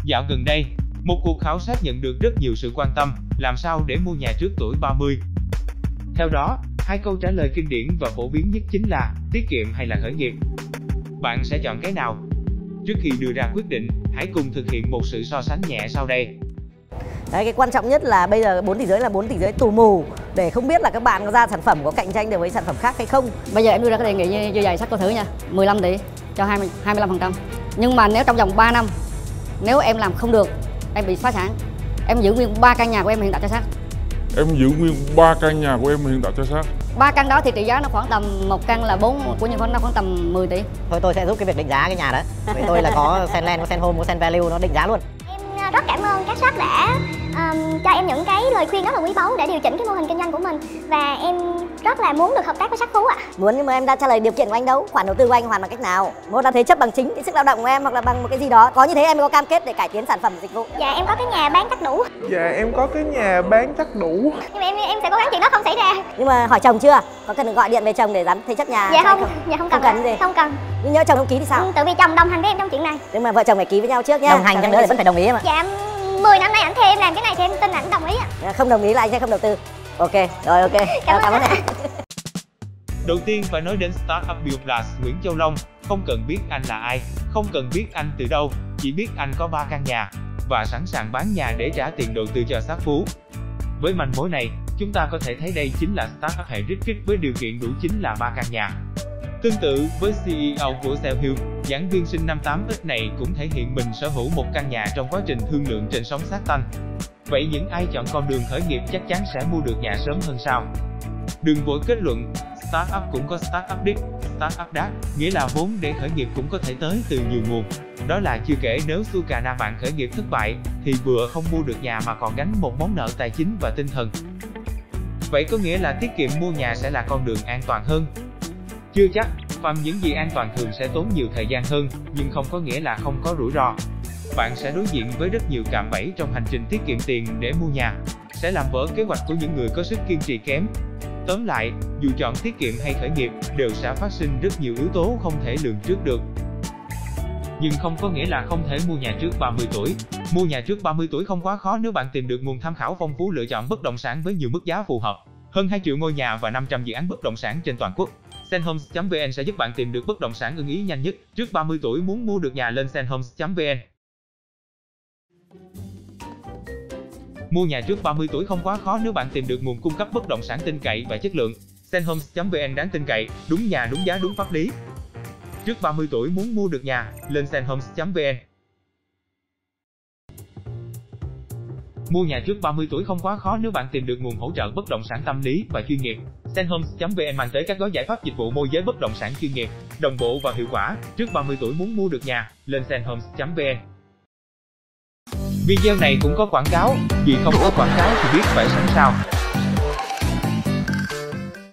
Dạo gần đây, một cuộc khảo sát nhận được rất nhiều sự quan tâm, làm sao để mua nhà trước tuổi 30? Theo đó, hai câu trả lời kinh điển và phổ biến nhất chính là tiết kiệm hay là khởi nghiệp. Bạn sẽ chọn cái nào? Trước khi đưa ra quyết định, hãy cùng thực hiện một sự so sánh nhẹ sau đây. Đấy, cái quan trọng nhất là bây giờ 4 tỷ rưỡi là 4 tỷ rưỡi tù mù để không biết là các bạn có ra sản phẩm có cạnh tranh được với sản phẩm khác hay không. Bây giờ em đưa ra cái đề nghị như vậy, sách coi thử nha, 15 tỷ cho 25%. Nhưng mà nếu trong vòng 3 năm, nếu em làm không được, em bị phá sản, em giữ nguyên 3 căn nhà của em hiện tại cho xác. Em giữ nguyên 3 căn nhà của em hiện tại cho xác. 3 căn đó thì trị giá nó khoảng tầm, một căn là 4 của Nhân Phấn nó khoảng tầm 10 tỷ. Thôi tôi sẽ giúp cái việc định giá cái nhà đó. Vì tôi là có Senland, có Senhome, có Senvalue, nó định giá luôn. Em rất cảm ơn các shop đã cho em những cái lời khuyên rất là quý báu để điều chỉnh cái mô hình kinh doanh của mình, và em rất là muốn được hợp tác với Sắc Phú ạ. Muốn, nhưng mà em đã trả lời điều kiện của anh đâu, khoản đầu tư của anh hoàn bằng cách nào? Một là thế chấp bằng chính cái sức lao động của em, hoặc là bằng một cái gì đó. Có như thế em mới có cam kết để cải tiến sản phẩm dịch vụ. Dạ em có cái nhà bán chắc đủ. Dạ em có cái nhà bán chắc đủ. Nhưng mà em sẽ cố gắng chuyện đó không xảy ra. Nhưng mà hỏi chồng chưa? Có cần gọi điện về chồng để dám thế chấp nhà? Dạ không, dạ không cần. Không cần gì? Không cần. Nhưng nhớ chồng không ký thì sao? Tự vì chồng đồng hành với em trong chuyện này. Nhưng mà vợ chồng phải ký với nhau trước nhá. Đồng hành chăng nữa thì vẫn phải đồng ý em ạ. Dạ 10 năm nay ảnh thuê em làm cái này thì em tin ảnh đồng ý ạ. Không đồng ý là anh sẽ không đầu tư. Ok, rồi ok. Cảm ơn em. Đầu tiên phải nói đến Startup Build Plus Nguyễn Châu Long. Không cần biết anh là ai, không cần biết anh từ đâu, chỉ biết anh có 3 căn nhà và sẵn sàng bán nhà để trả tiền đầu tư cho Sắc Phú. Với manh mối này, chúng ta có thể thấy đây chính là startup hệ rích kích với điều kiện đủ chính là 3 căn nhà. Tương tự với CEO của Self-Help, giảng viên sinh năm 8X này cũng thể hiện mình sở hữu một căn nhà trong quá trình thương lượng trên sóng sát tanh. Vậy những ai chọn con đường khởi nghiệp chắc chắn sẽ mua được nhà sớm hơn sao? Đừng vội kết luận, startup cũng có startup debt, startup dark, nghĩa là vốn để khởi nghiệp cũng có thể tới từ nhiều nguồn. Đó là chưa kể nếu Sukarna bạn khởi nghiệp thất bại, thì vừa không mua được nhà mà còn gánh một món nợ tài chính và tinh thần. Vậy có nghĩa là tiết kiệm mua nhà sẽ là con đường an toàn hơn? Chưa chắc, phàm những gì an toàn thường sẽ tốn nhiều thời gian hơn, nhưng không có nghĩa là không có rủi ro. Bạn sẽ đối diện với rất nhiều cạm bẫy trong hành trình tiết kiệm tiền để mua nhà, sẽ làm vỡ kế hoạch của những người có sức kiên trì kém. Tóm lại, dù chọn tiết kiệm hay khởi nghiệp, đều sẽ phát sinh rất nhiều yếu tố không thể lường trước được. Nhưng không có nghĩa là không thể mua nhà trước 30 tuổi. Mua nhà trước 30 tuổi không quá khó nếu bạn tìm được nguồn tham khảo phong phú lựa chọn bất động sản với nhiều mức giá phù hợp. Hơn 2 triệu ngôi nhà và 500 dự án bất động sản trên toàn quốc. Senhomes.vn sẽ giúp bạn tìm được bất động sản ưng ý nhanh nhất. Trước 30 tuổi muốn mua được nhà lên Senhomes.vn. Mua nhà trước 30 tuổi không quá khó nếu bạn tìm được nguồn cung cấp bất động sản tin cậy và chất lượng. Senhomes.vn đáng tin cậy, đúng nhà đúng giá đúng pháp lý. Trước 30 tuổi muốn mua được nhà, lên Senhomes.vn. Mua nhà trước 30 tuổi không quá khó nếu bạn tìm được nguồn hỗ trợ bất động sản tâm lý và chuyên nghiệp. Senhomes.vn mang tới các gói giải pháp dịch vụ môi giới bất động sản chuyên nghiệp, đồng bộ và hiệu quả. Trước 30 tuổi muốn mua được nhà, lên Senhomes.vn. Video này cũng có quảng cáo, vì không có quảng cáo thì biết phải sống sao.